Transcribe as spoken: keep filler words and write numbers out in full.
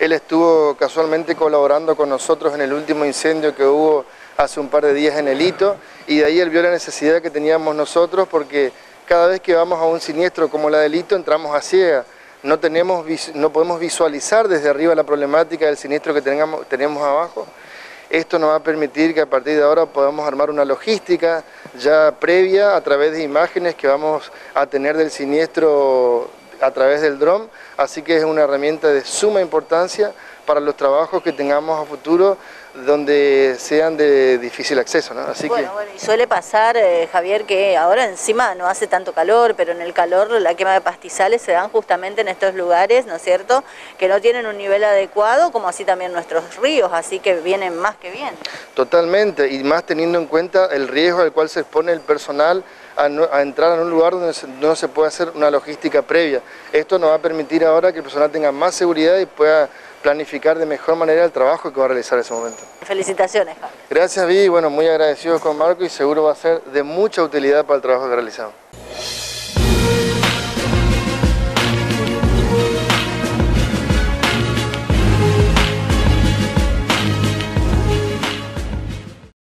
Él estuvo casualmente colaborando con nosotros en el último incendio que hubo hace un par de días en el Hito, y de ahí él vio la necesidad que teníamos nosotros, porque cada vez que vamos a un siniestro como la del Hito entramos a ciega. No, tenemos, no podemos visualizar desde arriba la problemática del siniestro que tengamos, tenemos abajo. Esto nos va a permitir que a partir de ahora podamos armar una logística ya previa a través de imágenes que vamos a tener del siniestro a través del dron, así que es una herramienta de suma importancia para los trabajos que tengamos a futuro donde sean de difícil acceso, ¿no? Así bueno, que... bueno, y suele pasar, eh, Javier, que ahora encima no hace tanto calor, pero en el calor la quema de pastizales se dan justamente en estos lugares, ¿no es cierto?, que no tienen un nivel adecuado, como así también nuestros ríos, así que vienen más que bien. Totalmente, y más teniendo en cuenta el riesgo al cual se expone el personal a, no, a entrar en un lugar donde se, no se puede hacer una logística previa. Esto nos va a permitir ahora que el personal tenga más seguridad y pueda planificar de mejor manera el trabajo que va a realizar en ese momento. Felicitaciones, Javier. Gracias, Vi, bueno, muy agradecidos con Marco y seguro va a ser de mucha utilidad para el trabajo que realizamos.